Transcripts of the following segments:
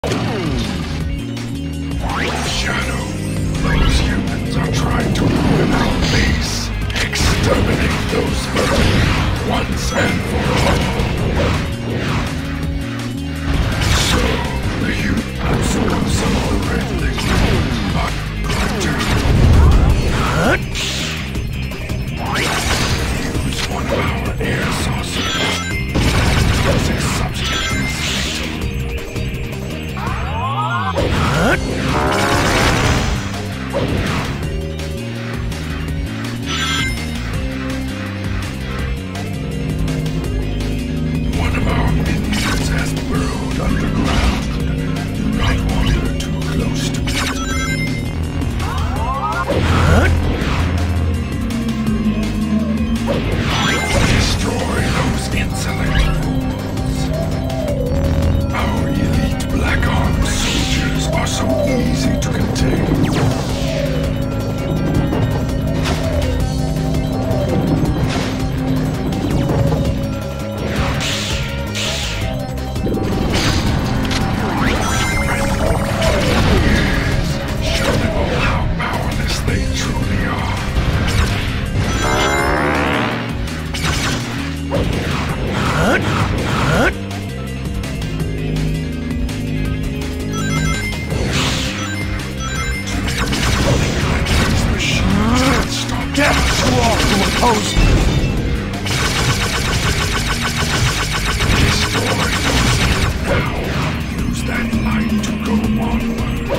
Shadow, those humans are trying to ruin our base. Exterminate those vermin once and for all. So, the youth absorb some of the red liquid, but use one of our air saucers. Toxic substances One of our minions has burrowed underground. Do not wander too close to it. Destroy those insolent fools. Our elite black-armed soldiers are so easy to contain. Show them all how powerless they truly are. Death to all who oppose me! Destroy those now. Use that light to go onward.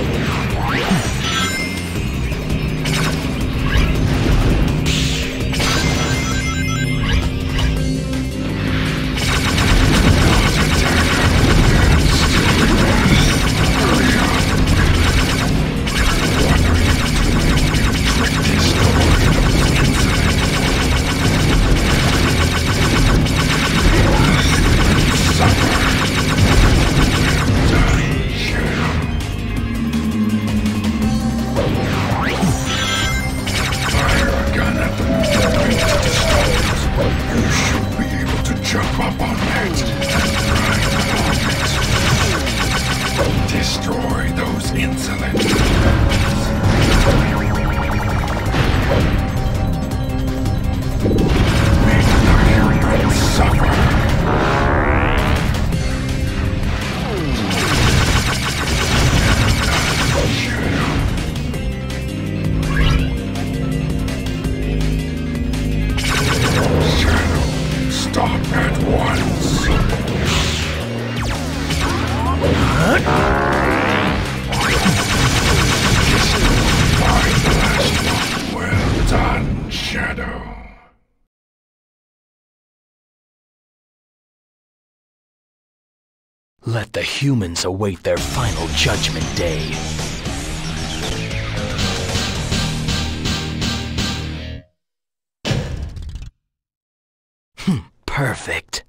Destroy those insolent Make the humans suffer. Shadow, stop at once. Well done, Shadow. Let the humans await their final judgment day. Perfect.